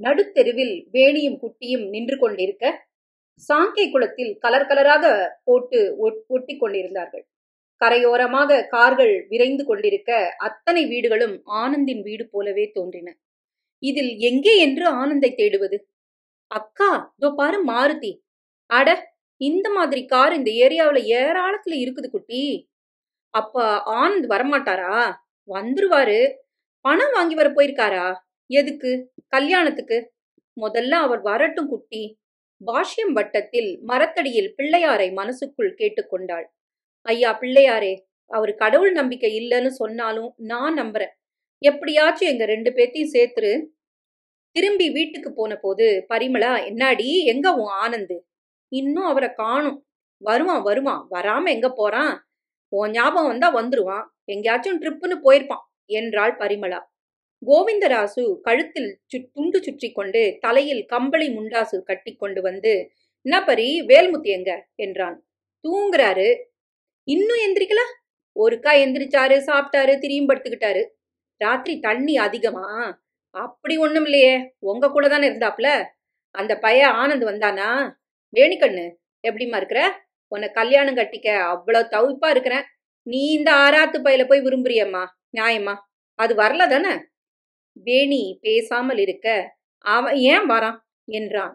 நடுத்தெருவில் வேணியும் குட்டியும் நின்று கொண்டிருக்க, சாங்கை குளத்தில் கலர் கலராக போட்டு ஒட்டி கொண்டிருந்தார்கள். கரையோரமாக கார்கள் விரைந்து கொண்டிருக்க அத்தனை வீடுகளும் ஆனந்தின் வீடு போலவே தோன்றின. இதில் எங்கே என்று ஆனந்தை தேடுவது? அக்கா, இதோ பாரு மாருதி. அட, இந்த மாதிரி கார் இந்த ஏரியாவுல ஏராளத்துல இருக்குது குட்டி. அப்ப ஆனந்த் வரமாட்டாரா? வந்துருவாரு. பணம் வாங்கி வர போயிருக்காரா? எதுக்கு? கல்யாணத்துக்கு. முதல்ல அவர் வரட்டும் குட்டி. பாஷ்யம் வட்டத்தில் மரத்தடியில் பிள்ளையாரை மனசுக்குள் கேட்டுக்கொண்டாள். ஐயா பிள்ளையாரே, அவரு கடவுள் நம்பிக்கை இல்லைன்னு சொன்னாலும் நான் நம்புறேன். எப்படியாச்சும் எங்க 2 பேத்தையும் சேர்த்துரு. திரும்பி வீட்டுக்கு போன போது பரிமளா, என்னாடி எங்க உன் ஆனந்து? இன்னும் அவரை காணும். வருவான் வருவான், வராம எங்க போறான்? உன் ஞாபகம் வந்தா வந்துருவான். எங்கேயாச்சும் ட்ரிப்புன்னு போயிருப்பான் என்றாள் பரிமளா. கோவிந்தராசு கழுத்தில் துண்டு சுற்றி கொண்டு தலையில் கம்பளி முண்டாசு கட்டி கொண்டு வந்து, என்ன பரி, வேல்முத்தி எங்க என்றான். தூங்குறாரு. இன்னும் எந்திரிக்கல? ஒருக்கா எந்திரிச்சாரு, சாப்பிட்டாரு, திரியும் படுத்துக்கிட்டாரு. ராத்திரி தண்ணி அதிகமா? அப்படி ஒண்ணும் இல்லையே, உங்க கூட தானே இருந்தாப்ல. அந்த பையன் ஆனந்த் வந்தானா? வேணிக்கண்ணு, எப்படிமா இருக்கிற? உன்னை கல்யாணம் கட்டிக்க அவ்வளவு தவிப்பா இருக்கிறேன். நீ இந்த ஆராத்து பையில போய் விரும்புறியம்மா? நியாயமா? அது வரல தானே? வேணி பேசாமல் இருக்க, அவன் ஏன் வரான் என்றான்.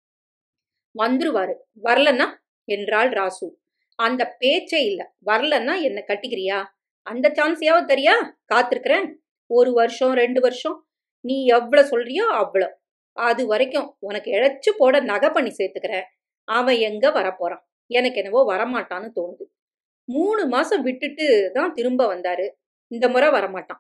வந்துருவாரு. வரலன்னா என்றாள் ராசு. அந்த பேச்சே இல்ல. வரலன்னா என்ன கட்டிக்கிறியா? அந்த சான்ஸையாவது தரியா? காத்திருக்கிறேன். 1 வருஷம் 2 வருஷம், நீ எவ்வளவு சொல்றியோ அவ்வளோ. அது வரைக்கும் உனக்கு இழைச்சு போட நகை பண்ணி சேர்த்துக்கிறேன். அவன் எங்க வரப்போறான்? எனக்கு என்னவோ வரமாட்டான்னு தோணுது. 3 மாசம் விட்டுட்டு தான் திரும்ப வந்தாரு. இந்த முறை வரமாட்டான்.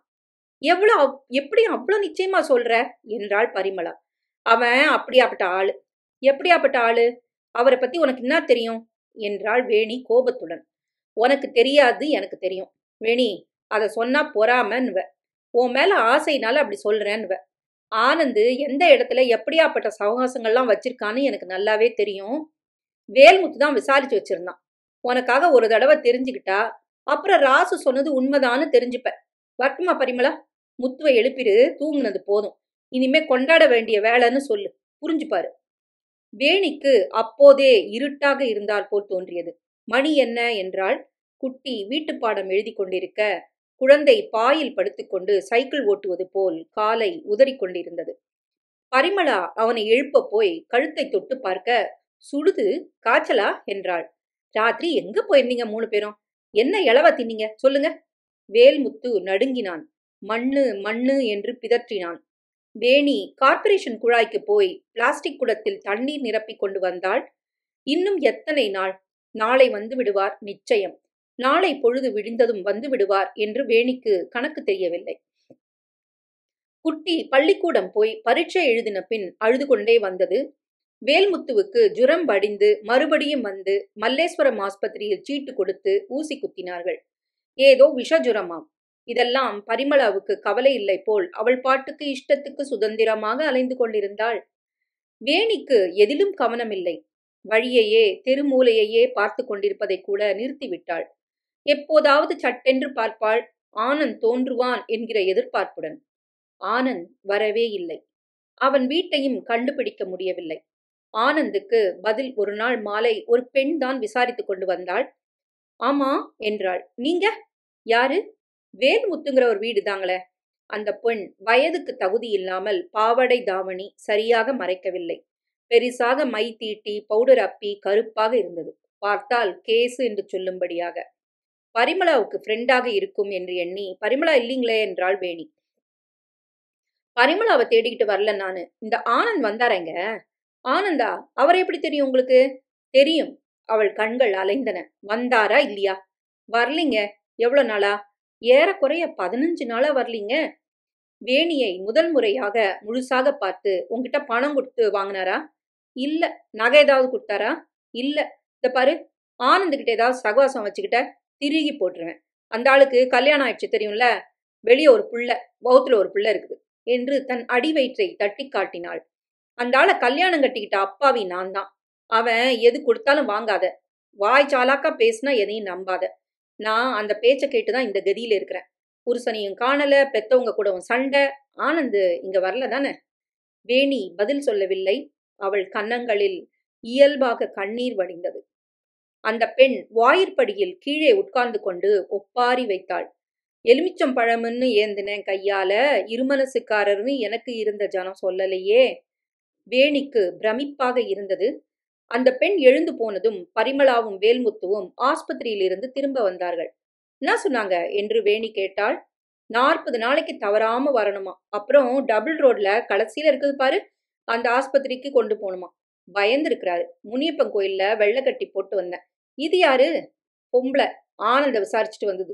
எப்படி அவ்வளவு நிச்சயமா சொல்ற என்றாள் பரிமளா. அவன் அப்படியாப்பட்ட ஆளு. எப்படியாப்பட்ட ஆளு? அவரை பத்தி உனக்கு என்ன தெரியும் என்றாள் வேணி கோபத்துடன். உனக்கு தெரியாது, எனக்கு தெரியும். வேணி, அத சொன்னா பொறாமன்னுவ. உன் மேல ஆசைனால அப்படி சொல்றேன்னுவ. ஆனந்து எந்த இடத்துல எப்படியாப்பட்ட சவகாசங்கள்லாம் வச்சிருக்கான்னு எனக்கு நல்லாவே தெரியும். வேல்முத்து தான் விசாரிச்சு வச்சிருந்தான். உனக்காக ஒரு தடவை தெரிஞ்சுக்கிட்டா அப்புறம் ராசு சொன்னது உண்மைதான்னு தெரிஞ்சுப்ப. வரட்டுமா பரிமளா? முத்துவை எழுப்பிடு. தூங்குனது போதும். இனிமே கொண்டாட வேண்டிய வேலைன்னு சொல்லு. புரிஞ்சுப்பாரு. வேணிக்கு அப்போதே இருட்டாக இருந்தால் போல் தோன்றியது. மணி என்ன என்றால், குட்டி வீட்டுப்பாடம் எழுதி கொண்டிருக்க, குழந்தை பாயில் படுத்துக்கொண்டு சைக்கிள் ஓட்டுவது போல் காலை உதறிக்கொண்டிருந்தது. பரிமளா அவனை எழுப்ப போய் கழுத்தை தொட்டு பார்க்க, சுடுது, காய்ச்சலா என்றாள். ராத்திரி எங்க போயிருந்தீங்க 3 பேரும்? என்ன இளவ தின்னீங்க சொல்லுங்க? வேல்முத்து நடுங்கினான். மண்ணு மண்ணு என்று பிதற்றினான். வேணி கார்ப்பரேஷன் குழாய்க்கு போய் பிளாஸ்டிக் குடத்தில் தண்ணீர் நிரப்பி கொண்டு வந்தாள். இன்னும் எத்தனை நாள்? நாளை வந்து விடுவார் நிச்சயம். நாளை பொழுது விடிந்ததும் வந்து விடுவார் என்று வேணிக்கு கணக்கு தெரியவில்லை. குட்டி பள்ளிக்கூடம் போய் பரீட்சை எழுதின பின் அழுது கொண்டே வந்தது. வேல்முத்துவுக்கு ஜுரம் வடிந்து மறுபடியும் வந்து மல்லேஸ்வரம் ஆஸ்பத்திரியில் சீட்டு கொடுத்து ஊசி குத்தினார்கள். ஏதோ விஷஜுரமாம். இதெல்லாம் பரிமளாவுக்கு கவலை இல்லை போல் அவள் பாட்டுக்கு இஷ்டத்துக்கு சுதந்திரமாக அலைந்து கொண்டிருந்தாள். வேணிக்கு எதிலும் கவனமில்லை. வழியையே தெருமூலையையே பார்த்து கொண்டிருப்பதை கூட நிறுத்திவிட்டாள். எப்போதாவது சட்டென்று பார்ப்பாள். ஆனந்த் தோன்றுவான் என்கிற எதிர்பார்ப்புடன். ஆனந்த் வரவே இல்லை. அவன் வீட்டையும் கண்டுபிடிக்க முடியவில்லை. ஆனந்துக்கு பதில் ஒரு நாள் மாலை ஒரு பெண் தான் விசாரித்துக் கொண்டு வந்தாள். ஆமா என்றாள். நீங்க யாரு? வேல்முத்துங்கிற ஒரு வீடு தாங்களே. அந்த பெண் வயதுக்கு தகுதி இல்லாமல் பாவடை தாவணி சரியாக மறைக்கவில்லை. பெரிசாக மை தீட்டி பவுடர் அப்பி கருப்பாக இருந்தது. பார்த்தால் கேசு என்று சொல்லும்படியாக. பரிமளாவுக்கு ஃப்ரெண்டாக இருக்கும் என்று எண்ணி, பரிமளா இல்லீங்களே என்றாள் வேணி. பரிமளாவை தேடிக்கிட்டு வரல நானு. இந்த ஆனந்த் வந்தாரங்க. ஆனந்தா? அவரை எப்படி தெரியும் உங்களுக்கு? தெரியும். அவள் கண்கள் அலைந்தன. வந்தாரா இல்லையா? வரலிங்க. எவ்வளவு நாளா? ஏறக்குறைய 15 நாளா வரலீங்க. வேணியை முதல் முறையாக முழுசாக பார்த்து, உங்ககிட்ட பணம் கொடுத்து வாங்கினாரா? இல்ல. நகை ஏதாவது கொடுத்தாரா? இல்ல. இத பாரு, ஆனந்த் கிட்ட ஏதாவது சகவாசம் வச்சுக்கிட்ட திருகி போட்டுருவேன். அந்த ஆளுக்கு கல்யாணம் ஆயிடுச்சு தெரியும்ல. வெளியே ஒரு புள்ள, வவுத்துல ஒரு புள்ள இருக்குது என்று தன் அடி வயிற்றை தட்டி காட்டினாள். அந்த ஆளை கல்யாணம் கட்டிக்கிட்ட அப்பாவி நான் தான். அவன் எது கொடுத்தாலும் வாங்காத. வாய் சாலாக்கா பேசினா எதையும் நம்பாத. நான் அந்த பேச்சை கேட்டுதான் இந்த கதியில இருக்கிறேன். புருஷனையும் காணல, பெத்தவங்க கூடவும் சண்டை. ஆனந்து இங்க வரல தானே? வேணி பதில் சொல்லவில்லை. அவள் கன்னங்களில் இயல்பாக கண்ணீர் வடிந்தது. அந்த பெண் வாயிற்படியில் கீழே உட்கார்ந்து கொண்டு ஒப்பாரி வைத்தாள். எலுமிச்சம் பழம்னு ஏந்தினேன் கையால, இருமனசுக்காரர்னு எனக்கு இருந்த ஜனம் சொல்லலையே. வேணிக்கு பிரமிப்பாக இருந்தது. அந்த பெண் எழுந்து போனதும் பரிமளாவும் வேல்முத்துவும் ஆஸ்பத்திரியிலிருந்து திரும்ப வந்தார்கள். என்ன சொன்னாங்க என்று வேணி கேட்டாள். 40 நாளைக்கு தவறாம வரணுமா, அப்புறம் டபுள் ரோட்ல கடைசியில இருக்குது பாரு, அந்த ஆஸ்பத்திரிக்கு கொண்டு போகணுமா. பயந்துருக்கிறாரு. முனியப்பன் கோயில்ல வெள்ளை கட்டி போட்டு வந்தேன். இது யாரு? பொம்பளை. ஆனந்த விசாரிச்சுட்டு வந்தது.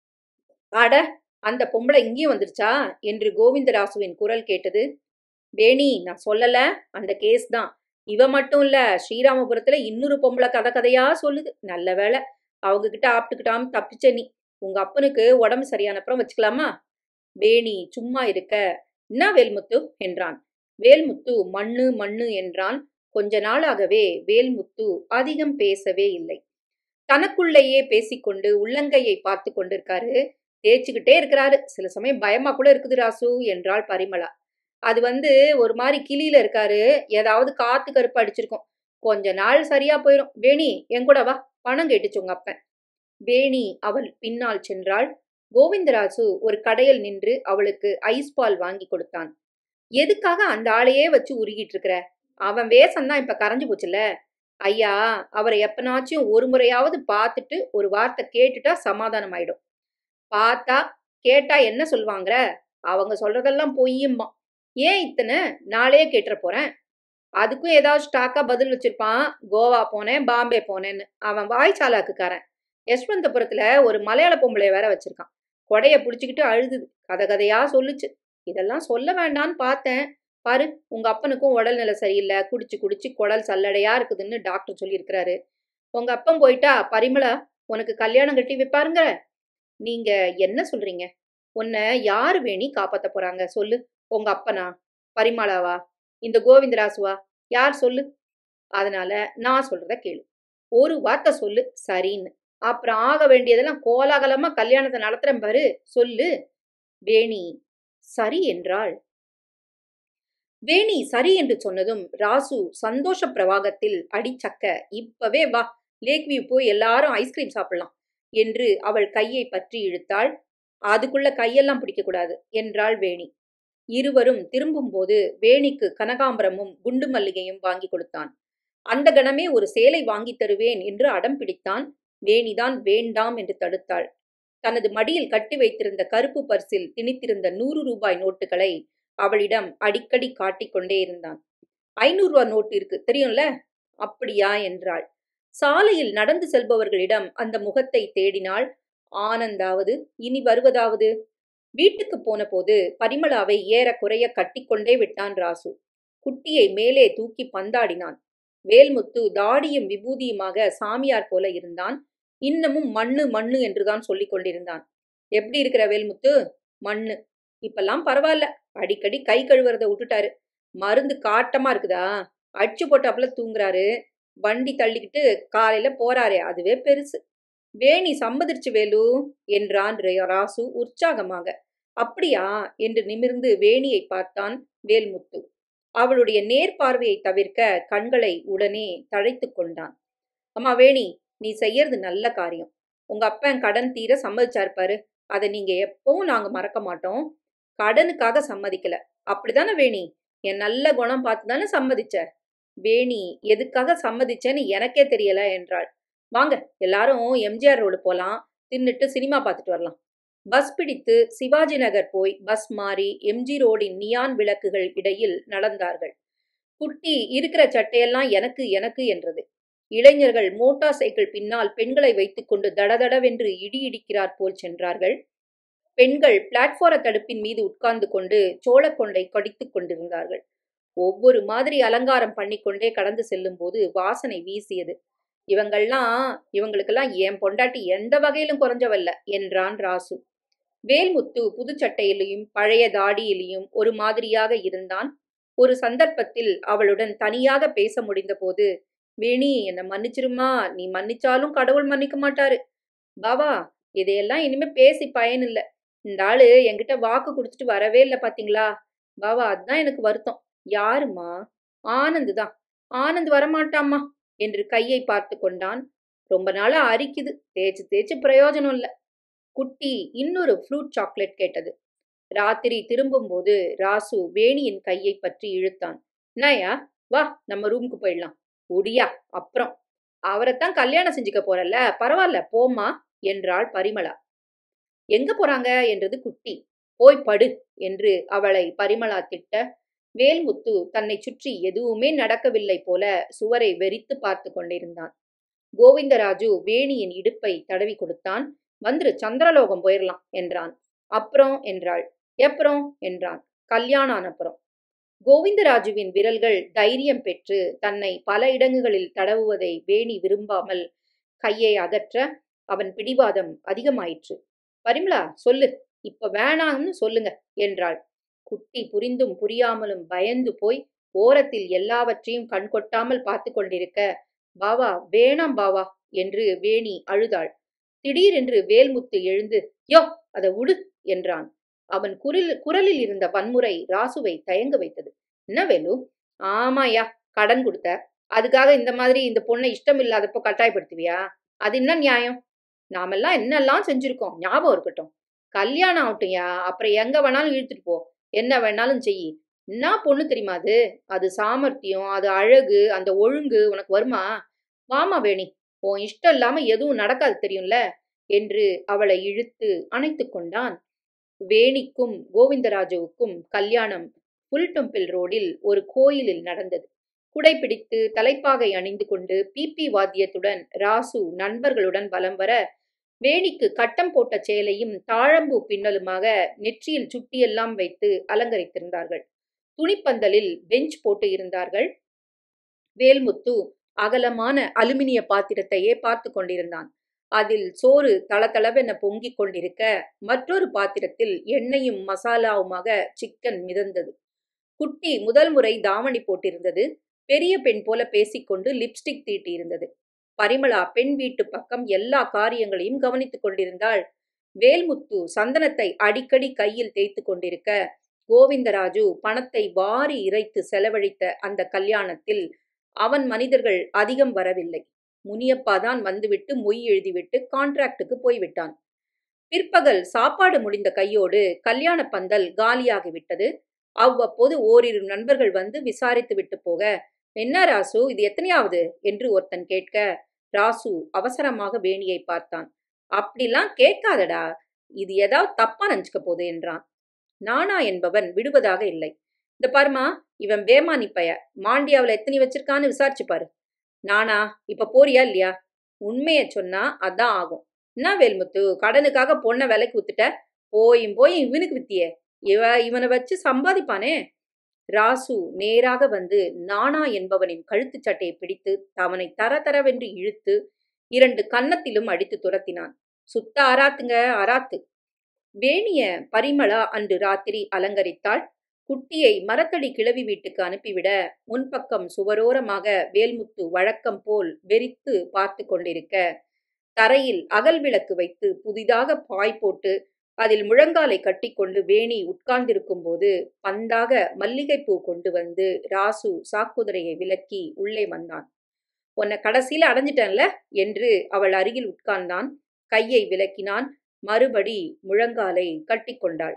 அட, அந்த பொம்பளை இங்கேயும் வந்துருச்சா என்று கோவிந்தராசுவின் குரல் கேட்டது. வேணி, நான் சொல்லல, அந்த கேஸ் தான். இவ மட்டும் இல்ல, ஸ்ரீராமபுரத்துல இன்னொரு பொம்பளை கதையா சொல்லுது. நல்ல வேலை, அவங்க கிட்ட ஆப்டுக்கிட்டாம தப்பிச்ச நீ. உங்க அப்பனுக்கு உடம்பு சரியானப்புறம் வச்சுக்கலாமா? வேணி சும்மா இருக்க, என்ன வேல்முத்து என்றான். வேல்முத்து மண்ணு மண்ணு என்றான். கொஞ்ச நாளாகவே வேல்முத்து அதிகம் பேசவே இல்லை. தனக்குள்ளேயே பேசிக்கொண்டு உள்ளங்கையை பார்த்து கொண்டிருக்காரு. தேய்ச்சிக்கிட்டே இருக்கிறாரு. சில சமயம் பயமா கூட இருக்குது ராசு என்றாள் பரிமளா. அது ஒரு மாதிரி கிளியில இருக்காரு. ஏதாவது காத்து கருப்பு அடிச்சிருக்கும். கொஞ்ச நாள் சரியா போயிடும். வேணி, எங்கூட வா, பணம் கேட்டுச்சு உங்க அப்பன். வேணி அவள் பின்னால் சென்றாள். கோவிந்தராசு ஒரு கடையில் நின்று அவளுக்கு ஐஸ் பால் வாங்கி கொடுத்தான். எதுக்காக அந்த ஆளையே வச்சு உருகிட்டு இருக்கிற? அவன் வேஷம்தான் இப்ப கரைஞ்சு போச்சுல. ஐயா, அவரை எப்பனாச்சும் ஒரு முறையாவது பார்த்துட்டு ஒரு வார்த்தை கேட்டுட்டா சமாதானம் ஆயிடும். பார்த்தா கேட்டா என்ன சொல்லுவாங்க? அவங்க சொல்றதெல்லாம் பொய்யுமா. ஏன் இத்தனை நாளே கேட்டுற போறேன். அதுக்கும் ஏதாவது ஸ்டாக்கா பதில் வச்சிருப்பான். கோவா போனேன், பாம்பே போனேன்னு. அவன் வாய்ச்சாலாக்குக்காரன். யஷ்வந்தபுரத்துல ஒரு மலையாள பொம்பளைய வேற வச்சிருக்கான். கொடைய புடிச்சுக்கிட்டு அழுதுது. கதையா சொல்லுச்சு. இதெல்லாம் சொல்ல வேண்டான்னு பார்த்தேன். பாரு, உங்க அப்பனுக்கும் உடல்நிலை சரியில்லை. குடிச்சு குடிச்சு குடல் சல்லடையா இருக்குதுன்னு டாக்டர் சொல்லியிருக்கிறாரு. உங்க அப்பன் போயிட்டா பரிமளா உனக்கு கல்யாணம் கட்டி வைப்பாருங்க. நீங்க என்ன சொல்றீங்க? உன்னை யாரு வேணி காப்பாத்த போறாங்க சொல்லு? உங்க அப்பனா, பரிமளாவா, இந்த கோவிந்தராசுவா? யார் சொல்லு? அதனால நான் சொல்றத கேளு. ஒரு வார்த்தை சொல்லு சரின்னு. அப்புறம் ஆக வேண்டியதெல்லாம் கோலாகலமா கல்யாணத்தை நடத்துறேன் பாரு, சொல்லு. வேணி சரி என்றாள். வேணி சரி என்று சொன்னதும் ராசு சந்தோஷ பிரவாகத்தில் அடிச்சக்க, இப்பவே வா, லேக் வியூ போய் எல்லாரும் ஐஸ்கிரீம் சாப்பிடலாம் என்று அவள் கையை பற்றி இழுத்தாள். அதுக்குள்ள கையெல்லாம் பிடிக்க கூடாது என்றாள் வேணி. இருவரும் திரும்பும் போது வேணிக்கு கனகாம்பரமும் குண்டு மல்லிகையும் வாங்கி கொடுத்தான். அந்த கணமே ஒரு சேலை வாங்கி தருவேன் என்று அடம் பிடித்தான். வேணிதான் வேண்டாம் என்று தடுத்தாள். தனது மடியில் கட்டி வைத்திருந்த கருப்பு பர்சில் திணித்திருந்த 100 ரூபாய் நோட்டுகளை அவளிடம் அடிக்கடி காட்டிக்கொண்டே இருந்தான். 500 ரூபாய் நோட்டு இருக்கு தெரியும்ல? அப்படியா என்றாள். சாலையில் நடந்து செல்பவர்களிடம் அந்த முகத்தை தேடினாள். ஆனந்தாவது இனி வருவதாவது. வீட்டுக்கு போன போது பரிமளாவை ஏறக்குறைய கட்டிக்கொண்டே விட்டான் ராசு. குட்டியை மேலே தூக்கி பந்தாடினான். வேல்முத்து தாடியும் விபூதியுமாக சாமியார் போல இருந்தான். இன்னமும் மண்ணு மண்ணு என்றுதான் சொல்லிக் கொண்டிருந்தான். எப்படி இருக்கிற வேல்முத்து? மண்ணு. இப்பெல்லாம் பரவாயில்ல, அடிக்கடி கை கழுவுறத விட்டுட்டாரு. மருந்து காட்டமா இருக்குதா? அடிச்சு போட்டாப்புல தூங்குறாரு. வண்டி தள்ளிக்கிட்டு காலையில போறாரே, அதுவே பெருசு. வேணி சம்மதிச்சு வேலு என்றான் ராசு உற்சாகமாக. அப்படியா என்று நிமிர்ந்து வேணியை பார்த்தான் வேல்முத்து. அவளுடைய நேர்பார்வையை தவிர்க்க கண்களை உடனே தழைத்து கொண்டான். அம்மா வேணி, நீ செய்யறது நல்ல காரியம். உங்க அப்பன் கடன் தீர சம்மதிச்சாரு பாரு. அதை நீங்க எப்பவும் நாங்க மறக்க மாட்டோம். கடனுக்காக சம்மதிக்கல, அப்படிதானே வேணி? என் நல்ல குணம் பார்த்துதானே சம்மதிச்ச? வேணி எதுக்காக சம்மதிச்சேன்னு எனக்கே தெரியல என்றாள். வாங்க, எல்லாரும் எம்ஜிஆர் ரோடு போலாம், தின்னுட்டு சினிமா பார்த்துட்டு வரலாம். பஸ் பிடித்து சிவாஜி நகர் போய் பஸ் மாறி எம்ஜி ரோடின் நியான் விளக்குகள் இடையில் நடந்தார்கள். குட்டி இருக்கிற சட்டையெல்லாம் எனக்கு எனக்கு என்றது. இளைஞர்கள் மோட்டார் சைக்கிள் பின்னால் பெண்களை வைத்துக்கொண்டு தடதடவென்று இடி இடிக்கிறார் போல் சென்றார்கள். பெண்கள் பிளாட்பார தடுப்பின் மீது உட்கார்ந்து கொண்டு சோளக்கொண்டை கடித்துக் கொண்டிருந்தார்கள். ஒவ்வொரு மாதிரி அலங்காரம் பண்ணிக்கொண்டே கடந்து செல்லும் போது வாசனை வீசியது. இவங்களுக்கெல்லாம் என் பொண்டாட்டி எந்த வகையிலும் குறைஞ்சவல்ல என்றான் ராசு. வேல்முத்து புதுச்சட்டையிலையும் பழைய தாடியிலையும் ஒரு மாதிரியாக இருந்தான். ஒரு சந்தர்ப்பத்தில் அவளுடன் தனியாக பேச முடிந்த போது, வேணி என்ன மன்னிச்சிருமா, நீ மன்னிச்சாலும் கடவுள் மன்னிக்க மாட்டாரு. பாவா, இதையெல்லாம் இனிமே பேசி பயனில்ல. இந்த ஆளு என்கிட்ட வாக்கு கொடுத்துட்டு வரவே இல்லை பாத்தீங்களா? பாவா, அதுதான் எனக்கு வருத்தம். யாருமா? ஆனந்து தான். ஆனந்த் வரமாட்டாம்மா என்று கையை பார்த்து கொண்டான். ரொம்ப நாளா அரிக்குது. தேய்ச்சு தேய்ச்சு பிரயோஜனம் இல்ல. குட்டி இன்னொரு ஃப்ரூட் சாக்லேட் கேட்டது. ராத்திரி திரும்பும்போது ராசு வேணியின் கையை பற்றி இழுத்தான். என்னய்யா, வா நம்ம ரூமுக்கு போயிடலாம். ஒடியா அப்புறம். அவரைத்தான் கல்யாணம் செஞ்சுக்க போறல்ல, பரவாயில்ல போம்மா என்றாள் பரிமளா. எங்க போறாங்க என்றது குட்டி. போய் படு என்று அவளை பரிமளா திட்ட, வேல்முத்து தன்னை சுற்றி எதுவுமே நடக்கவில்லை போல சுவரை வெறித்து பார்த்து கொண்டிருந்தான். கோவிந்தராஜு வேணியின் இடுப்பை தடவி கொடுத்தான். வந்துரு, சந்திரலோகம் போயிடலாம் என்றான். அப்புறம் என்றாள். எப்புறம் என்றான். கல்யாணம் ஆனப்புறம். கோவிந்தராஜுவின் விரல்கள் தைரியம் பெற்று தன்னை பல இடங்களில் தடவுவதை வேணி விரும்பாமல் கையை அகற்ற அவன் பிடிவாதம் அதிகமாயிற்று. பரிமளா சொல்லு, இப்ப வேணாம்னு சொல்லுங்க என்றாள். குட்டி புரிந்தும் புரியாமலும் பயந்து போய் ஓரத்தில் எல்லாவற்றையும் கண்கொட்டாமல் பார்த்து கொண்டிருக்க, பாவா வேணாம் பாவா என்று வேணி அழுதாள். திடீரென்று வேல்முத்து எழுந்து, யோ அத உடு என்றான். அவன் குரலில் இருந்த வன்முறை ராசுவை தயங்க வைத்தது. என்ன வேலு? ஆமாயா, கடன் கொடுத்த, அதுக்காக இந்த மாதிரி இந்த பொண்ணை இஷ்டம் இல்லாதப்போ கட்டாயப்படுத்துவியா? அது என்ன நியாயம்? நாமெல்லாம் என்னெல்லாம் செஞ்சிருக்கோம், ஞாபகம் இருக்கட்டும். கல்யாணம் ஆகட்டும்யா, அப்புறம் எங்க வேணாலும் இழுத்துட்டு போ, என்ன வேணாலும் செய். என்ன பொண்ணு தெரியுமா அது? அது சாமர்த்தியம், அது அழகு, அந்த ஒழுங்கு உனக்கு வருமா? வாமா வேணி, உன் இஷ்டம் இல்லாம எதுவும் நடக்காது தெரியும்ல என்று அவளை இழுத்து அணைத்து கொண்டான். வேணிக்கும் கோவிந்தராஜுவுக்கும் கல்யாணம் புல் டெம்பிள் ரோடில் ஒரு கோயிலில் நடந்தது. குடைப்பிடித்து தலைப்பாகை அணிந்து கொண்டு பிபி வாத்தியத்துடன் ராசு நண்பர்களுடன் வலம் வர, வேணிக்கு கட்டம் போட்ட சேலையும் தாழம்பூ பின்னலுமாக நெற்றியில் சுட்டியெல்லாம் வைத்து அலங்கரித்திருந்தார்கள். துணிப்பந்தலில் பெஞ்ச் போட்டு இருந்தார்கள். வேல்முத்து அகலமான அலுமினிய பாத்திரத்தையே பார்த்து கொண்டிருந்தான். அதில் சோறு தளதளவென பொங்கிக் கொண்டிருக்க, மற்றொரு பாத்திரத்தில் எண்ணெயும் மசாலாவுமாக சிக்கன் மிதந்தது. குட்டி முதல் முறை தாவணி போட்டிருந்தது. பெரிய பெண் போல பேசிக்கொண்டு லிப்ஸ்டிக் தீட்டியிருந்தது. பரிமளா பெண் வீட்டு பக்கம் எல்லா காரியங்களையும் கவனித்துக் கொண்டிருந்தாள். வேல்முத்து சந்தனத்தை அடிக்கடி கையில் தேய்த்து கொண்டிருக்க, கோவிந்தராஜு பணத்தை வாரி இறைத்து செலவழித்த அந்த கல்யாணத்தில் அவன் மனிதர்கள் அதிகம் வரவில்லை. முனியப்பா தான் வந்துவிட்டு மொய் எழுதிவிட்டு கான்ட்ராக்டுக்கு போய்விட்டான். பிற்பகல் சாப்பாடு முடிந்த கையோடு கல்யாண பந்தல் காலியாகிவிட்டது. அவ்வப்போது ஓரிரு நண்பர்கள் வந்து விசாரித்து விட்டு போக, என்ன ராசு, இது எத்தனையாவது என்று ஒருத்தன் கேட்க, ராசு அவசரமாக வேணியை பார்த்தான். அப்படிலாம் கேட்காதடா, இது ஏதாவது தப்பா நினைச்சுக்க போகுது என்றான். நானா என்பவன் விடுவதாக இல்லை. இந்த பாருமா, இவன் பேமானி பைய, மாண்டியாவில் எத்தனை வச்சிருக்கான்னு விசாரிச்சு பாரு. நானா, இப்ப போறியா இல்லையா? உண்மைய சொன்னா அதான் ஆகும். என்ன வேல்முத்து, கடனுக்காக பொண்ணை விலைக்கு வித்துட்ட? போயும் இவனுக்கு வித்தியே, இவனை வச்சு சம்பாதிப்பானே. ராசு நேராக வந்து நானா என்பவனின் கழுத்து சட்டையை பிடித்து அவனை தரதரவென்று இழுத்து 2 கன்னத்திலும் அடித்து துரத்தினான். சுத்த அராத்துங்க, அராத்து. வேணிய பரிமளா அன்று ராத்திரி அலங்கரித்தாள். குட்டியை மரத்தடி கிழவி வீட்டுக்கு அனுப்பிவிட, முன்பக்கம் சுவரோரமாக வேல்முத்து வழக்கம் போல் வெறித்து பார்த்து கொண்டிருக்க, தரையில் அகல் விளக்கு வைத்து புதிதாக பாய் போட்டு அதில் முழங்காலை கட்டிக்கொண்டு வேணி உட்கார்ந்திருக்கும் போது பந்தாக மல்லிகைப்பூ கொண்டு வந்து ராசு சாக்குதிரையை விலக்கி உள்ளே வந்தான். உன்னை கடைசியில அடைஞ்சிட்டன்ல என்று அவள் அருகில் உட்கார்ந்தான். கையை விலக்கினான். மறுபடி முழங்காலை கட்டிக்கொண்டாள்.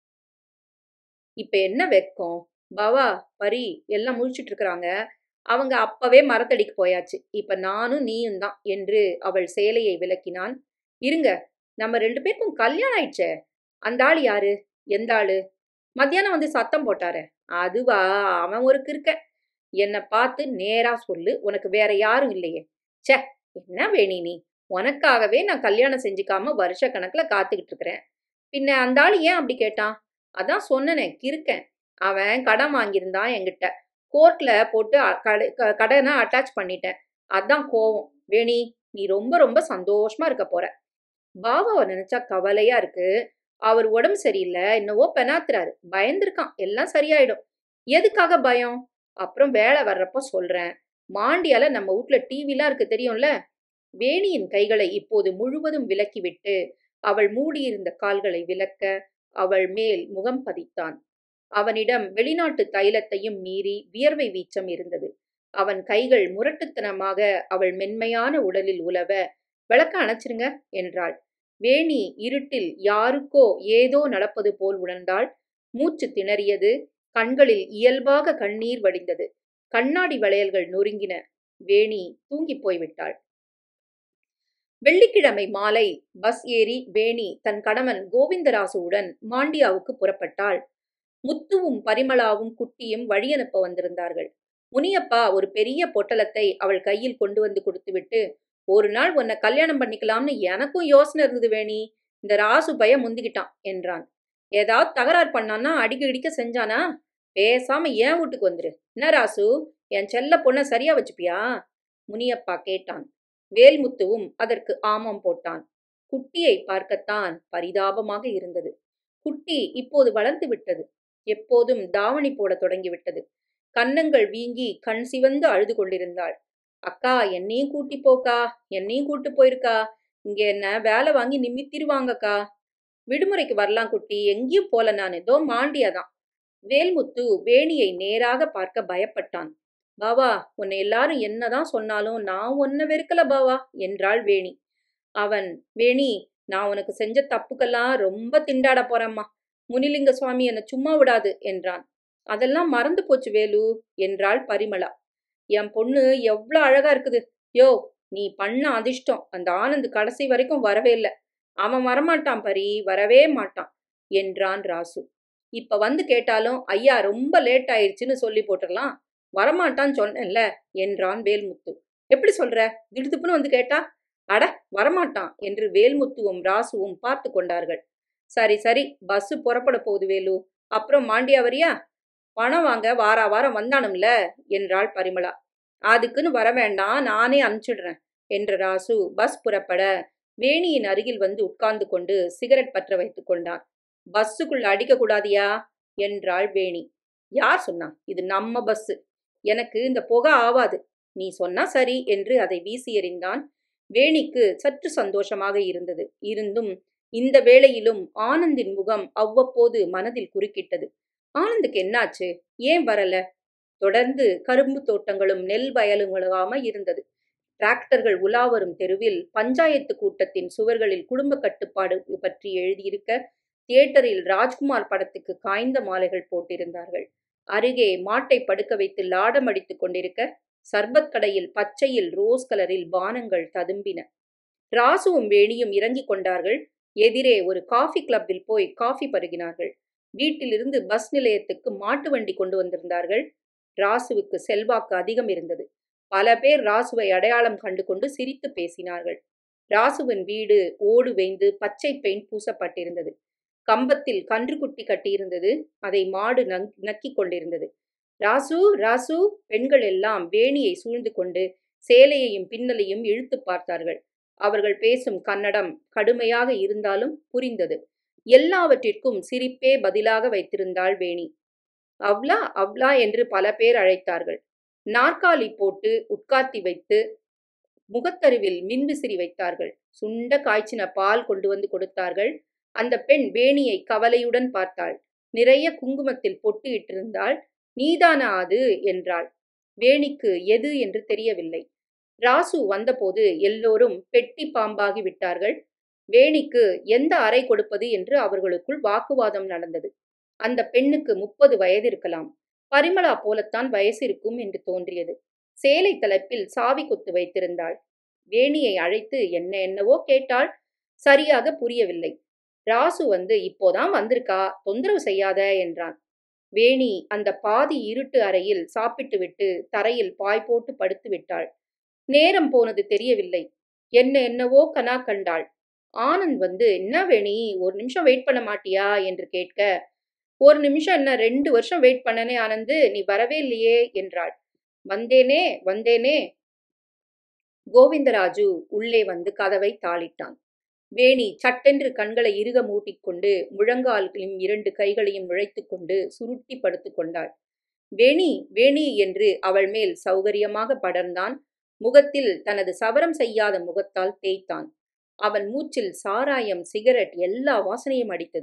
இப்ப என்ன வெக்கம்? பவா, பரி எல்லாம் முழிச்சிட்டு இருக்கிறாங்க. அவங்க அப்பவே மரத்தடிக்கு போயாச்சு. இப்ப நானும் நீயும் தான் என்று அவள் சேலையை விலக்கினான். இருங்க, நம்ம 2 பேருக்கும் கல்யாணம் ஆயிடுச்சே. அந்த ஆள் யாரு? எந்த ஆளு? மத்தியானம் வந்து சத்தம் போட்டாரு. அதுவா? அவன் ஒரு கிறுக்க. என்னை பார்த்து நேரா சொல்லு, உனக்கு வேற யாரும் இல்லையே. சே, என்ன வேணி நீ? உனக்காகவே நான் கல்யாணம் செஞ்சுக்காம வருஷ கணக்குல காத்துக்கிட்டு இருக்கிறேன். பின்ன அந்த ஆள் ஏன் அப்படி கேட்டான்? அதான் சொன்னனே, கிறுக்கன். அவன் கடன் வாங்கியிருந்தான் என்கிட்ட. கோர்ட்ல போட்டு கடனை அட்டாச் பண்ணிட்டேன். அதான் கோவம். வேணி, நீ ரொம்ப ரொம்ப சந்தோஷமா இருக்க போற. பாபாவை நினைச்சா கவலையா இருக்கு. அவர் உடம்பு சரியில்லை, என்னவோ பெனாத்துறாரு. பயந்துருக்கான். எல்லாம் சரியாயிடும். எதுக்காக பயம்? அப்புறம் வேலை வர்றப்ப சொல்றேன். மாண்டியால நம்ம வீட்ல டிவிலாம் இருக்கு தெரியும்ல. வேணியின் கைகளை இப்போது முழுவதும் விலக்கிவிட்டு அவள் மூடியிருந்த கால்களை விலக்க அவள் மேல் முகம் பதித்தான். அவனிடம் வெளிநாட்டு தைலத்தையும் மீறி வியர்வை வீச்சம் இருந்தது. அவன் கைகள் முரட்டுத்தனமாக அவள் மென்மையான உடலில் உலவ, "விளக்க அணைச்சிருங்க" என்றாள். வேணி இருட்டில் யாருக்கோ ஏதோ நடப்பது போல் உணர்ந்தாள். மூச்சு திணறியது. கண்களில் இயல்பாக கண்ணீர் வடிந்தது. கண்ணாடி வளையல்கள் நொறுங்கின. வேணி தூங்கிப் போய்விட்டாள். வெள்ளிக்கிழமை மாலை பஸ் ஏறி வேணி தன் கணவன் கோவிந்தராசுவுடன் மாண்டியாவுக்கு புறப்பட்டாள். முத்துவும் பரிமளாவும் குட்டியும் வழியனுப்ப வந்திருந்தார்கள். முனியப்பா ஒரு பெரிய பொட்டலத்தை அவள் கையில் கொண்டு வந்து கொடுத்துவிட்டு, "ஒரு நாள் உன்னை கல்யாணம் பண்ணிக்கலாம்னு எனக்கும் யோசனை இருந்தது வேணி. இந்த ராசு பைய முந்திக்கிட்டான்" என்றான். "ஏதாவது தகராறு பண்ணான்னா அடிக்க இடிக்க செஞ்சானா? பேசாம ஏன் வீட்டுக்கு வந்துரு. என்ன ராசு, என் செல்ல பொண்ண சரியா வச்சுப்பியா?" முனியப்பா கேட்டான். வேல்முத்துவும் அதற்கு ஆமாம் போட்டான். குட்டியை பார்க்கத்தான் பரிதாபமாக இருந்தது. குட்டி இப்போது வளர்ந்து விட்டது. எப்போதும் தாவணி போட தொடங்கிவிட்டது. கன்னங்கள் வீங்கி கண் சிவந்து அழுது கொண்டிருந்தாள். "அக்கா, என்னையும் கூட்டி போக்கா, என்னையும் கூட்டு போயிருக்கா. இங்க என்ன வேலை வாங்கி நிமித்திருவாங்கக்கா." "விடுமுறைக்கு வரலாம் குட்டி, எங்கேயும் போல நான், ஏதோ மாண்டியாதான்." வேல்முத்து வேணியை நேராக பார்க்க பயப்பட்டான். "பாவா, உன்னை எல்லாரும் என்னதான் சொன்னாலும் நான் உன்னை வெறுக்கல பாவா" என்றாள் வேணி. அவன், "வேணி, நான் உனக்கு செஞ்ச தப்புக்கெல்லாம் ரொம்ப திண்டாட போறேம்மா. முனிலிங்க சுவாமி என்னை சும்மா விடாது" என்றான். "அதெல்லாம் மறந்து போச்சு வேலு" என்றாள் பரிமளா. "என் பொண்ணு எவ்வளோ அழகா இருக்குது. யோ, நீ பண்ண அதிர்ஷ்டம், அந்த ஆனந்த் கடைசி வரைக்கும் வரவே இல்லை. அவன் வரமாட்டான் பரி, வரவே மாட்டான்" என்றான் ராசு. "இப்ப வந்து கேட்டாலும் ஐயா ரொம்ப லேட் ஆயிடுச்சுன்னு சொல்லி போட்டுடலாம். வரமாட்டான்னு சொன்னேன்ல" என்றான் வேல்முத்து. "எப்படி சொல்ற? திடுதுப்புன்னு வந்து கேட்டா?" "அட, வரமாட்டான்" என்று வேல்முத்துவும் ராசுவும் பார்த்து கொண்டார்கள். "சரி சரி, பஸ் புறப்பட போகுது வேலு. அப்புறம் மாண்டியா வரியா? பணம் வாங்க வாரா வாரம் வந்தானும்ல" என்றாள் பரிமளா. "அதுக்குன்னு வர வேண்டாம், நானே அனுப்பிச்சிடுறேன்" என்ற ராசு பஸ் புறப்பட வேணியின் அருகில் வந்து உட்கார்ந்து கொண்டு சிகரெட் பற்ற வைத்துக் கொண்டான். "பஸ்ஸுக்குள்ள அடிக்க கூடாதியா" என்றாள் வேணி. "யார் சொன்னா? இது நம்ம பஸ்ஸு. எனக்கு இந்த புகை ஆவாது. நீ சொன்னா சரி" என்று அதை வீசி எறிந்தான். வேணிக்கு சற்று சந்தோஷமாக இருந்தது. இருந்தும் இந்த வேளையிலும் ஆனந்தின் முகம் அவ்வப்போது மனதில் குறுக்கிட்டது. ஆனந்துக்கு என்னாச்சு? ஏன் வரல? தொடர்ந்து கரும்பு தோட்டங்களும் நெல் வயலுங்களாம இருந்தது. டிராக்டர்கள் உலாவரும் தெருவில் பஞ்சாயத்து கூட்டத்தின் சுவர்களில் குடும்ப கட்டுப்பாடு பற்றி எழுதியிருக்க, தியேட்டரில் ராஜ்குமார் படத்துக்கு காய்ந்த மாலைகள் போட்டிருந்தார்கள். அருகே மாட்டை படுக்க வைத்து லாடம் அடித்துக் கொண்டிருக்க, சர்பத் கடையில் பச்சையில் ரோஸ் கலரில் பானங்கள் ததும்பின. ராசுவும் வேணியும் இறங்கிக் கொண்டார்கள். எதிரே ஒரு காஃபி கிளப்பில் போய் காஃபி பருகினார்கள். வீட்டிலிருந்து பஸ் நிலையத்துக்கு மாட்டு வண்டி கொண்டு வந்திருந்தார்கள். ராசுவுக்கு செல்வாக்கு அதிகம் இருந்தது. பல பேர் ராசுவை அடையாளம் கண்டு கொண்டு சிரித்து பேசினார்கள். ராசுவின் வீடு ஓடு வேய்ந்து பச்சை பெயிண்ட் பூசப்பட்டிருந்தது. கம்பத்தில் கன்றுக்குட்டி கட்டியிருந்தது. அதை மாடு நக்கிக் கொண்டிருந்தது. "ராசு, ராசு!" பெண்கள் எல்லாம் வேணியை சூழ்ந்து கொண்டு சேலையையும் பின்னலையும் இழுத்து பார்த்தார்கள். அவர்கள் பேசும் கன்னடம் கடுமையாக இருந்தாலும் புரிந்தது. எல்லாவற்றிற்கும் சிரிப்பே பதிலாக வைத்திருந்தாள் வேணி. "அவ்ளா, அவ்ளா" என்று பல பேர் அழைத்தார்கள். நாற்காலி போட்டு உட்கார்த்தி வைத்து முகத்தருவில் மின்விசிறி வைத்தார்கள். சுண்ட காய்ச்சின பால் கொண்டு வந்து கொடுத்தார்கள். அந்த பெண் வேணியை கவலையுடன் பார்த்தாள். நிறைய குங்குமத்தில் பொட்டு இட்டிருந்தாள். "நீதானா அது?" என்றாள். வேணிக்கு எது என்று தெரியவில்லை. ராசு வந்தபோது எல்லோரும் பெட்டி பாம்பாகி விட்டார்கள். வேணிக்கு எந்த அறை கொடுப்பது என்று அவர்களுக்குள் வாக்குவாதம் நடந்தது. அந்த பெண்ணுக்கு 30 வயது இருக்கலாம். பரிமளா போலத்தான் வயசு இருக்கும் என்று தோன்றியது. சேலை தலைப்பில் சாவி கொத்து வைத்திருந்தாள். வேணியை அழைத்து என்ன என்னவோ கேட்டாள். சரியாக புரியவில்லை. ராசு வந்து, "இப்போதான் வந்திருக்கா, தொந்தரவு செய்யாத" என்றான். வேணி அந்த பாதி இருட்டு அறையில் சாப்பிட்டுவிட்டு தரையில் பாய் போட்டு படுத்து விட்டாள். நேரம் போனது தெரியவில்லை. என்ன என்னவோ கனா கண்டாள். ஆனந்த் வந்து, "என்ன வேணி, ஒரு நிமிஷம் வெயிட் பண்ண மாட்டியா?" என்று கேட்க, "ஒரு நிமிஷம் என்ன, 2 வருஷம் வெயிட் பண்ணனே ஆனந்து, நீ வரவே இல்லையே" என்றாள். "வந்தேனே வந்தேனே." கோவிந்தராஜு உள்ளே வந்து கதவை தாளிட்டான். வேணி சட்டென்று கண்களை இறுக மூட்டிக்கொண்டு முழங்கால்களையும் 2 கைகளையும் நுழைத்துக் கொண்டு சுருட்டி படுத்து கொண்டாள். "வேணி, வேணி" என்று அவள் மேல் சௌகரியமாக படர்ந்தான். முகத்தில் தனது சவரம் செய்யாத முகத்தால் தேய்த்தான். அவன் மூச்சில் சாராயம், சிகரெட் எல்லா வாசனையும் அடித்தது.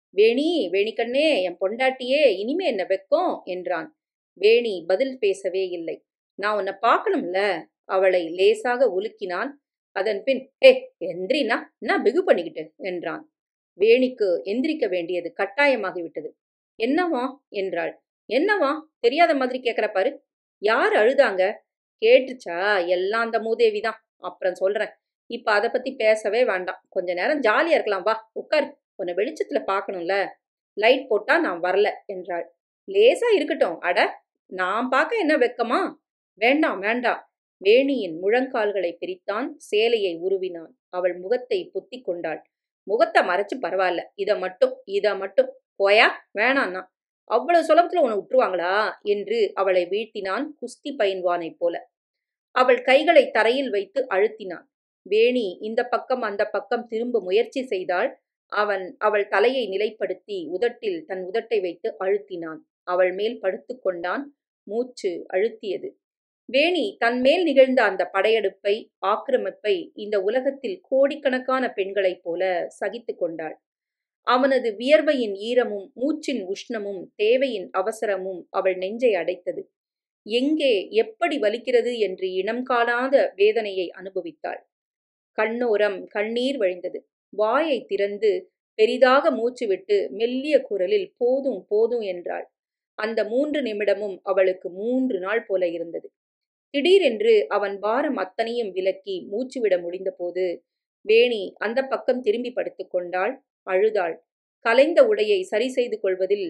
வேணி, வேணிக்கண்ணே, என் பொண்டாட்டியே, இனிமே என்ன வெக்கம் என்றான். வேணி பதில் பேசவே இல்லை. நான் உன்னை பார்க்கணும்ல. அவளை லேசாக உலுக்கினான். அதன் பின், ஹே, எந்திரினா என்ன பிகு பண்ணிக்கிட்டு என்றான். வேணிக்கு எந்திரிக்க வேண்டியது கட்டாயமாகிவிட்டது. என்னவா என்றாள். என்னவா தெரியாத மாதிரி கேட்கிற பாரு. யார் அழுதாங்க? கேட்டுச்சா? எல்லாம் அந்த மூதேவிதான். அப்புறம் சொல்றேன். இப்ப அதை பத்தி பேசவே வேண்டாம். கொஞ்ச நேரம் ஜாலியா இருக்கலாம். வா உட்காரு. உன்னை வெளிச்சத்துல பார்க்கணும்ல. லைட் போட்டா நான் வரல என்றாள். லேசா இருக்கட்டும். அட, நான் பார்க்க என்ன வெக்கமா? வேண்டாம் வேண்டாம். வேணியின் முழங்கால்களை பிரித்தான். சேலையை உருவினான். அவள் முகத்தை பொத்தி கொண்டாள். முகத்தை மறைச்சு பரவாயில்ல. இத மட்டும் போயா வேணான்னா. அவ்வளவு சுலபத்துல உன்னை விட்டுருவாங்களா என்று அவளை வீழ்த்தினான், குஸ்தி பயின்வானைப் போல. அவள் கைகளை தரையில் வைத்து அழுத்தினான். வேணி இந்த பக்கம் அந்த பக்கம் திரும்ப முயற்சி செய்தாள். அவள் தலையை நிலைப்படுத்தி தன் உதட்டை வைத்து அழுத்தினான். அவள் மேல் படுத்துக் கொண்டான். மூச்சு அழுத்தியது. வேணி தன்மேல் நிகழ்ந்த அந்த படையெடுப்பை, ஆக்கிரமிப்பை இந்த உலகத்தில் கோடிக்கணக்கான பெண்களைப் போல சகித்து கொண்டாள். அவனது வியர்வையின் ஈரமும் மூச்சின் உஷ்ணமும் தேவையின் அவசரமும் அவள் நெஞ்சை அடைத்தது. எங்கே எப்படி வலிக்கிறது என்று இனம் காணாத வேதனையை அனுபவித்தாள். கண்ணோரம் கண்ணீர் வழிந்தது. வாயை திறந்து பெரிதாக மூச்சு விட்டு மெல்லிய குரலில் போதும் போதும் என்றாள். அந்த 3 நிமிடமும் அவளுக்கு 3 நாள் போல இருந்தது. திடீரென்று அவன் பாரம் அத்தனையும் விலக்கி மூச்சுவிட முடிந்தபோது வேணி அந்த பக்கம் திரும்பி படுத்துக் கொண்டாள். அழுதாள். கலைந்த உடையை சரி செய்து கொள்வதில்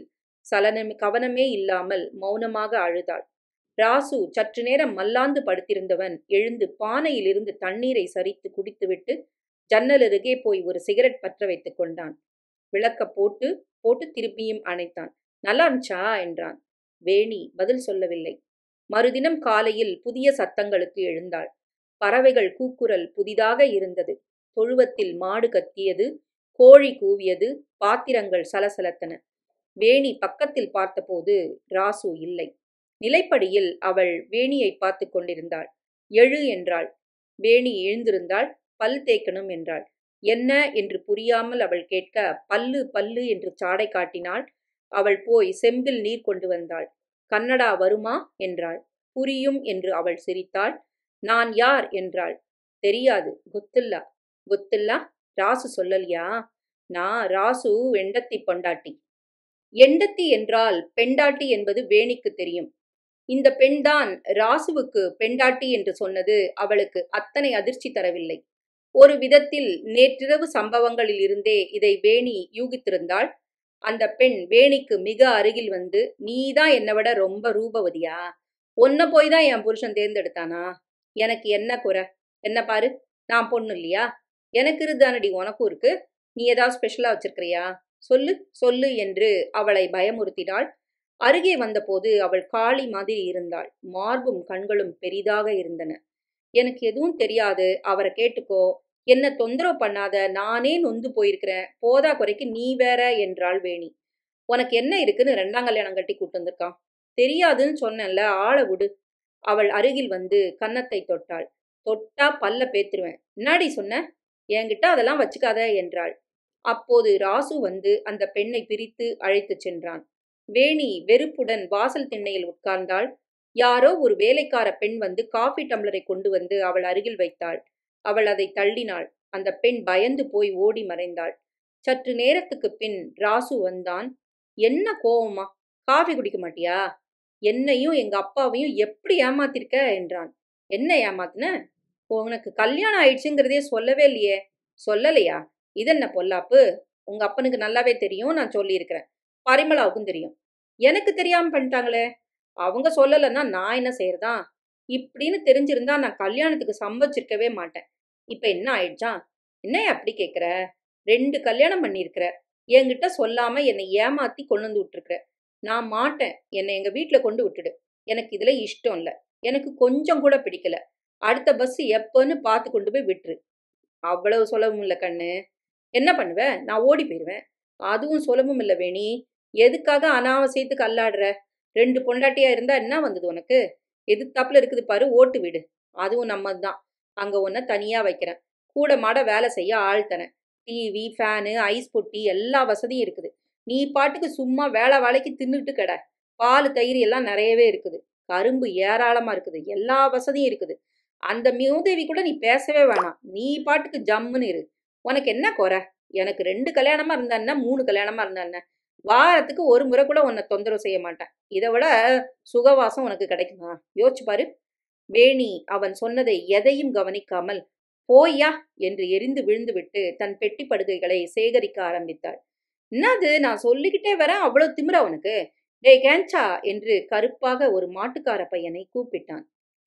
கவனமே இல்லாமல் மௌனமாக அழுதாள். ராசு சற்று நேரம் மல்லாந்து படுத்திருந்தவன் எழுந்து பானையிலிருந்து தண்ணீரை சரித்து குடித்துவிட்டு ஜன்னலருகே போய் ஒரு சிகரெட் பற்ற வைத்துக் கொண்டான். விளக்க போட்டு திருப்பியும் அணைத்தான். நல்லா இருந்துச்சா என்றான். வேணி பதில் சொல்லவில்லை. மறுதினம் காலையில் புதிய சத்தங்களுக்கு எழுந்தாள். பறவைகள் கூக்குரல் புதிதாக இருந்தது. தொழுவத்தில் மாடு கத்தியது, கோழி கூவியது, பாத்திரங்கள் சலசலத்தன. வேணி பக்கத்தில் பார்த்தபோது ராசு இல்லை. நிலைப்படியில் அவள் வேணியை பார்த்து கொண்டிருந்தாள். எழு என்றாள். வேணி எழுந்திருந்தாள். பல் தேய்க்கணும் என்றாள். என்ன என்று புரியாமல் அவள் கேட்க, பல்லு பல்லு என்று சாடை காட்டினாள். அவள் போய் செம்பில் நீர் கொண்டு வந்தாள். கன்னடா வருமா என்றாள். புரியும் என்று அவள் சிரித்தாள். நான் யார் என்றாள். தெரியாது. குத்தில்லா. குத்தில்லா? ராசு சொல்லலையா? நான் ராசு எண்டத்தி பொண்டாட்டி. எண்டத்தி என்றால் பெண்டாட்டி என்பது வேணிக்கு தெரியும். இந்த பெண்தான் ராசுவுக்கு பெண்டாட்டி என்று சொன்னது அவளுக்கு அத்தனை அதிர்ச்சி தரவில்லை. ஒரு விதத்தில் நேற்றிரவு சம்பவங்களில் இருந்தே இதை வேணி யூகித்திருந்தாள். அந்த பெண் வேணிக்கு மிக அருகில் வந்து, நீதான் என்னை விட ரொம்ப ரூபவதியா? உன்னை போய் தான் என் புருஷன் தேர்ந்தெடுத்தானா? எனக்கு என்ன குறை? என்ன பாரு, நான் பொண்ணு இல்லையா? எனக்கு இருந்தானடி, உனக்கும் இருக்கு. நீ ஏதாவது ஸ்பெஷலா வச்சிருக்கிறியா? சொல்லு சொல்லு என்று அவளை பயமுறுத்தினாள். அருகே வந்தபோது அவள் காளி மாதிரி இருந்தாள். மார்பும் கண்களும் பெரிதாக இருந்தன. எனக்கு எதுவும் தெரியாது, அவரை கேட்டுக்கோ, என்ன தொந்தரவு பண்ணாத, நானே நொந்து போயிருக்கிறேன், போதா குறைக்கு நீ வேற என்றாள் வேணி. உனக்கு என்ன இருக்குன்னு 2ஆம் கல்யாணம் கட்டி கூட்டு வந்திருக்கான்? தெரியாதுன்னு சொன்னேன்ல, ஆளை விடு. அவள் அருகில் வந்து கன்னத்தை தொட்டாள். தொட்டா பல்ல பேத்துருவேன். என்னாடி சொன்ன? என்கிட்ட அதெல்லாம் வச்சுக்காத என்றாள். அப்போது ராசு வந்து அந்த பெண்ணை பிரித்து அழைத்துச் சென்றான். வேணி வெறுப்புடன் வாசல் திண்ணையில் உட்கார்ந்தாள். யாரோ ஒரு வேலைக்கார பெண் வந்து காஃபி டம்ளரை கொண்டு வந்து அவள் அருகில் வைத்தாள். அவள் அதை தள்ளினாள். அந்த பெண் பயந்து போய் ஓடி மறைந்தாள். சற்று நேரத்துக்கு பின் ராசு வந்தான். என்ன கோவமா? காஃபி குடிக்க மாட்டியா? என்னையும் எங்க அப்பாவையும் எப்படி ஏமாத்திருக்க என்றான். என்ன ஏமாத்துன? உனக்கு கல்யாணம் ஆயிடுச்சுங்கிறதே சொல்லவே இல்லையே. சொல்லலையா? இதென்ன பொல்லாப்பு? உங்க அப்பனுக்கு நல்லாவே தெரியும், நான் சொல்லியிருக்கிறேன். பரிமளாவுக்கும் தெரியும். எனக்கு தெரியாம பண்ணிட்டாங்களே. அவங்க சொல்லலைன்னா நான் என்ன செய்யறதா? இப்படின்னு தெரிஞ்சிருந்தா நான் கல்யாணத்துக்கு சம்மதிச்சிருக்கவே மாட்டேன். இப்ப என்ன ஆயிடுச்சா? என்னைய அப்படி கேட்குற? 2 கல்யாணம் பண்ணியிருக்கிற. என்கிட்ட சொல்லாம என்னை ஏமாத்தி கொண்டு வந்து விட்டுருக்குற. நான் மாட்டேன். என்னை எங்க வீட்டுல கொண்டு விட்டுடு. எனக்கு இதுல இஷ்டம் இல்லை. எனக்கு கொஞ்சம் கூட பிடிக்கல. அடுத்த பஸ் எப்பன்னு பார்த்து கொண்டு போய் விட்டுரு. அவ்வளவு சுலபம் இல்லை கண்ணு. என்ன பண்ணுவ? நான் ஓடி போயிடுவேன். அதுவும் சுலபம் இல்லை வேணி. எதுக்காக அனாவசியத்துக்கு அல்லாடுற? 2 பொண்டாட்டியா இருந்தா என்ன வந்தது உனக்கு? எதிர்த்தாப்புல இருக்குது பாரு ஓட்டு வீடு, அதுவும் நம்மதுதான். அங்க உன்னை தனியா வைக்கிறேன். கூட மாட வேலை செய்ய ஆள் தன. டிவி, ஃபேனு, ஐஸ் பொட்டி எல்லா வசதியும் இருக்குது. நீ பாட்டுக்கு சும்மா வேலை வேலைக்கு தின்னுட்டு கிட. பால் தயிர் எல்லாம் நிறையவே இருக்குது. கரும்பு ஏராளமா இருக்குது. எல்லா வசதியும் இருக்குது. அந்த மூதேவி கூட நீ பேசவே வேணாம். நீ பாட்டுக்கு ஜம்முன்னு இரு. உனக்கு என்ன குறை? எனக்கு 2 கல்யாணமா இருந்தா என்ன, 3 கல்யாணமா இருந்தா என்ன? வாரத்துக்கு ஒரு முறை கூட உன்னை தொந்தரவு செய்ய மாட்டேன். இதை விட சுகவாசம் உனக்கு கிடைக்குமா? யோசிச்சு பாரு. வேணி அவன் சொன்னதை எதையும் கவனிக்காமல் போய்யா என்று எரிந்து விழுந்துவிட்டு தன் பெட்டி படுக்கைகளை சேகரிக்க ஆரம்பித்தாள். என்னது, நான் சொல்லிக்கிட்டே வரேன், அவ்வளவு திமிரா உனக்கு? டேய் கேஞ்சா என்று கருப்பாக ஒரு மாட்டுக்கார பையனை கூப்பிட்டான்.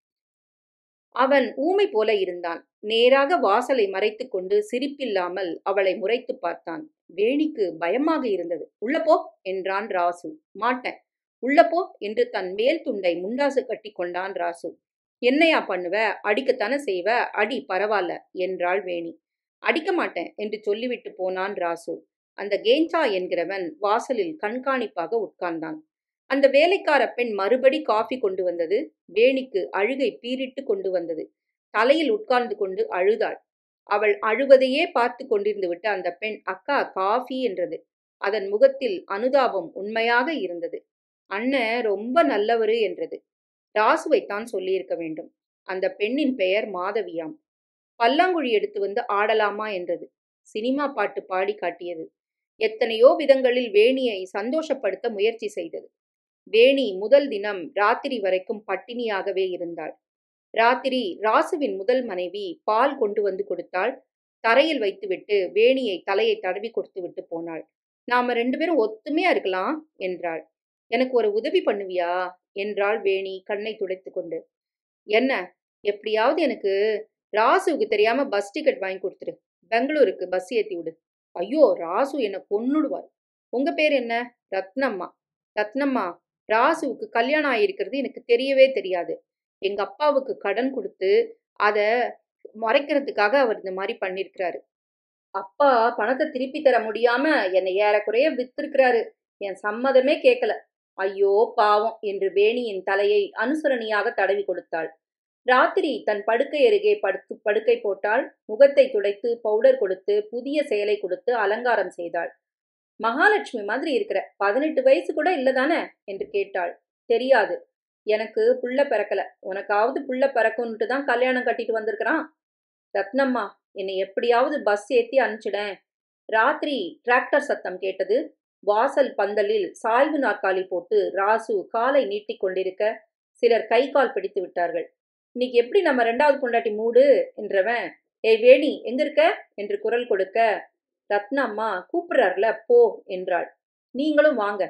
அவன் ஊமை போல இருந்தான். நேராக வாசலை மறைத்து கொண்டு சிரிப்பில்லாமல் அவளை முறைத்து பார்த்தான். வேணிக்கு பயமாக இருந்தது. உள்ள போ என்றான் ராசு. மாட்டேன். உள்ள போ என்று தன் மேல் துண்டை முண்டாசு கட்டி கொண்டான் ராசு. என்னையா பண்ணுவ? அடிக்கத்தானே செய்வ, அடி பரவாயில்ல என்றாள் வேணி. அடிக்க மாட்டேன் என்று சொல்லிவிட்டு போனான் ராசு. அந்த கேஞ்சா என்கிறவன் வாசலில் கண்காணிப்பாக உட்கார்ந்தான். அந்த வேலைக்கார பெண் மறுபடி காஃபி கொண்டு வந்தது. வேணிக்கு அழுகை பீரிட்டு கொண்டு வந்தது. தலையில் உட்கார்ந்து கொண்டு அழுதாள். அவள் அழுவதையே பார்த்து கொண்டிருந்து விட்டு அந்த பெண் அக்கா காஃபி என்றது. அதன் முகத்தில் அனுதாபம் உண்மையாக இருந்தது. அண்ணன் ரொம்ப நல்லவரு என்றது. ராசுவைத்தான் சொல்லியிருக்க வேண்டும். அந்த பெண்ணின் பெயர் மாதவியாம். பல்லாங்குழி எடுத்து வந்து ஆடலாமா என்றது. சினிமா பாட்டு பாடி காட்டியது. எத்தனையோ விதங்களில் வேணியை சந்தோஷப்படுத்த முயற்சி செய்தது. வேணி முதல் தினம் ராத்திரி வரைக்கும் பட்டினியாகவே இருந்தாள். ராத்திரி ராசுவின் முதல் மனைவி பால் கொண்டு வந்து கொடுத்தாள். தரையில் வைத்துவிட்டு வேணியை தலையை தடவி கொடுத்து விட்டு போனாள். நாம 2 பேரும் ஒத்துமையா இருக்கலாம் என்றாள். எனக்கு ஒரு உதவி பண்ணுவியா என்றாள் வேணி கண்ணை துடைத்து கொண்டு. என்ன? எப்படியாவது எனக்கு ராசுவுக்கு தெரியாம பஸ் டிக்கெட் வாங்கி கொடுத்துரு. பெங்களூருக்கு பஸ் ஏத்தி விடு. ஐயோ, ராசு என்ன கொன்னுடுவார். உங்க பேர் என்ன? ரத்னம்மா. ரத்னம்மா, ராசுவுக்கு கல்யாணம் ஆகியிருக்கிறது எனக்கு தெரியவே தெரியாது. எங்க அப்பாவுக்கு கடன் கொடுத்து அதை மறைக்கிறதுக்காக அவர் இந்த மாதிரி பண்ணிருக்கிறாரு. அப்பா பணத்தை திருப்பி தர முடியாம என்னை ஏறக்குறைய வித்திருக்கிறாரு. என் சம்மதமே கேட்கல. ஐயோ பாவம் என்று வேணியின் தலையை அனுசரணியாக தடவி கொடுத்தாள். ராத்திரி தன் படுக்கை அருகே படுக்கை போட்டாள். முகத்தை துடைத்து பவுடர் கொடுத்து புதிய சேலை கொடுத்து அலங்காரம் செய்தாள். மகாலட்சுமி மாதிரி இருக்கிற. 18 வயசு கூட இல்லதானே என்று கேட்டாள். தெரியாது, எனக்கு புள்ள பிறக்கல. உனக்காவது புள்ள பிறக்கும்னுட்டு தான் கல்யாணம் கட்டிட்டு வந்திருக்கிறான். ரத்னம்மா, என்னை எப்படியாவது பஸ் ஏத்தி அனுப்பிச்சிடேன். ராத்திரி டிராக்டர் சத்தம் கேட்டது. வாசல் பந்தலில் சாய்வு நாற்காலி போட்டு ராசு காலை நீட்டிக் கொண்டிருக்க சிலர் கை கால் பிடித்து விட்டார்கள். இன்னைக்கு எப்படி நம்ம 2வது பொண்டாட்டி மூடு என்றவன், ஏய் வேணி எங்க இருக்க என்று குரல் கொடுக்க, ரத்னம்மா கூப்பிடுறார்ல போ என்றாள். நீங்களும் வாங்க.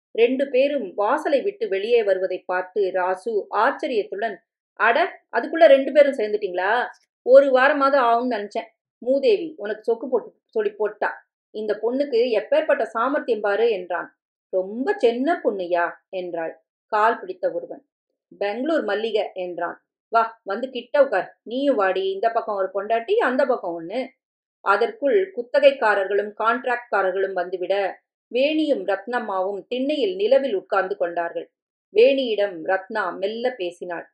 2 பேரும் வாசலை விட்டு வெளியே வருவதை பார்த்து ராசு ஆச்சரியத்துடன், அட அதுக்குள்ள 2 பேரும் சேர்ந்துட்டீங்களா? 1 வாரமாவது ஆகும்னு நினைச்சேன். மூதேவி உனக்கு சொக்கு போட்டு சொல்லி போட்டா. இந்த பொண்ணுக்கு எப்பேற்பட்ட சாமர்த்தியம் பாரு என்றான். ரொம்ப சின்ன பொண்ணுயா என்றாள் கால் பிடித்த ஒருவன். பெங்களூர் மல்லிகை என்றான். வா வந்து கிட்ட உட்கார். நீயும் வாடி. இந்த பக்கம் ஒரு பொண்டாட்டி, அந்த பக்கம் ஒண்ணு. அதற்குள் குத்தகைக்காரர்களும் கான்ட்ராக்ட்காரர்களும் வந்துவிட வேணியும் ரத்னம்மாவும் திண்ணையில் நிலவில் உட்கார்ந்து கொண்டார்கள். வேணியிடம் ரத்னா மெல்ல பேசினாள்.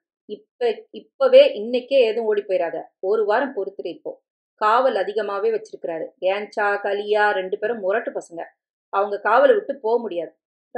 இப்பவே இன்னைக்கே எதுவும் ஓடி போயிடாத. 1 வாரம் பொறுத்துரு. இப்போ காவல் அதிகமாவே வச்சிருக்கிறாரு. ஏன்ச்சா கலியா 2 பேரும் முரட்டு பசங்க. அவங்க காவலை விட்டு போக முடியாது.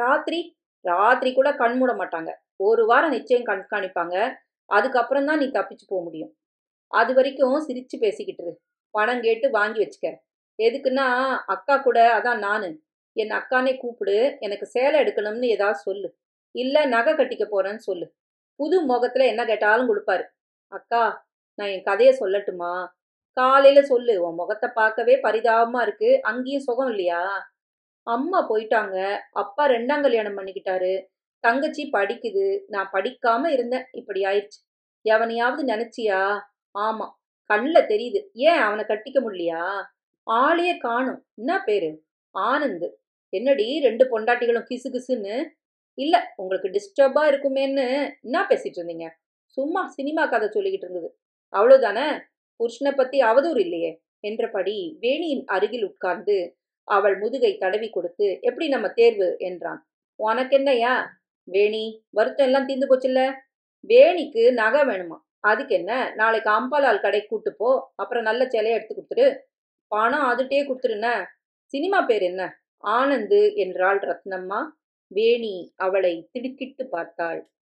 ராத்திரி கூட கண் மூட மாட்டாங்க. 1 வாரம் நிச்சயம் கண்காணிப்பாங்க. அதுக்கப்புறம் தான் நீ தப்பிச்சு போக முடியும். அது வரைக்கும் சிரிச்சு பேசிக்கிட்டு இரு. பணம் கேட்டு வாங்கி வச்சுக்க. எதுக்குன்னா அக்கா கூட அதான் நானு. என் அக்கானே கூப்பிடு. எனக்கு சேலை எடுக்கணும்னு ஏதாவது சொல்லு. இல்ல நகை கட்டிக்க போறேன்னு சொல்லு. புது முகத்துல என்ன கேட்டாலும் கொடுப்பாரு. அக்கா, நான் என் கதையை சொல்லட்டுமா? காலையில சொல்லு. உன் முகத்தை பார்க்கவே பரிதாபமா இருக்கு. அங்கேயும் சுகம் இல்லையா? அம்மா போயிட்டாங்க. அப்பா 2ஆம் கல்யாணம் பண்ணிக்கிட்டாரு. தங்கச்சி படிக்குது. நான் படிக்காம இருந்தேன். இப்படி ஆயிடுச்சு. எவனையாவது நினைச்சியா? ஆமா, கண்ணில் தெரியுது. ஏன் அவனை கட்டிக்க முடியலையா? ஆளையே காணும். என்ன பேரு? ஆனந்த். என்னடி 2 பொண்டாட்டிகளும் கிசு கிசுன்னு? இல்ல, உங்களுக்கு டிஸ்டர்பா இருக்குமேன்னு என்ன பேசிட்டு இருந்தீங்க? சும்மா சினிமா கதை சொல்லிக்கிட்டு இருந்தது. அவ்வளவுதானே? புருஷனை பத்தி அவதூறு இல்லையே என்றபடி வேணியின் அருகில் உட்கார்ந்து அவள் முதுகை தடவி கொடுத்து, எப்படி நம்ம தேர்வு என்றான். உனக்கு என்னையா? வேணி, வருத்தம் எல்லாம் தீர்ந்து போச்சுல்ல? வேணிக்கு நகை வேணுமா? அதுக்கு என்ன, நாளைக்கு அம்பாலால் கடை கூட்டு போ. அப்புறம் நல்ல சேலையை எடுத்து கொடுத்துரு. பணம் அதுட்டே கொடுத்துருன. சினிமா பேர் என்ன? ஆனந்து என்றாள் ரத்னம்மா. வேணி அவளை திடுக்கிட்டு பார்த்தாள்.